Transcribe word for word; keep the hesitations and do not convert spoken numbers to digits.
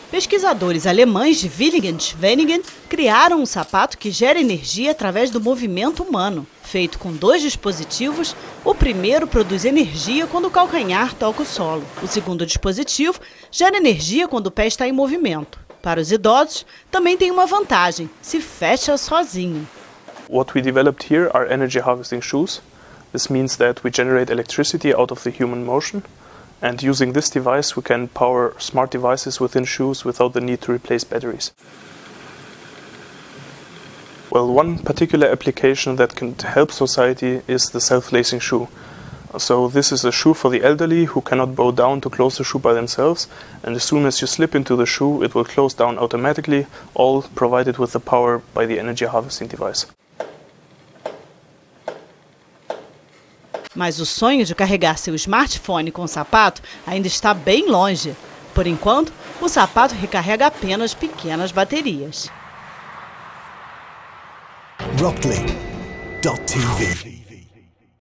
Pesquisadores alemães de Villingen-Schwenningen criaram um sapato que gera energia através do movimento humano. Feito com dois dispositivos, o primeiro produz energia quando o calcanhar toca o solo. O segundo dispositivo gera energia quando o pé está em movimento. Para os idosos, também tem uma vantagem: se fecha sozinho. What we developed here are energy harvesting shoes. This means that we generate electricity out of the human motion. And using this device, we can power smart devices within shoes without the need to replace batteries. Well, one particular application that can help society is the self-lacing shoe. So this is a shoe for the elderly who cannot bow down to close the shoe by themselves, and as soon as you slip into the shoe, it will close down automatically, all provided with the power by the energy harvesting device. Mas o sonho de carregar seu smartphone com o sapato ainda está bem longe. Por enquanto, o sapato recarrega apenas pequenas baterias. Rockley ponto T V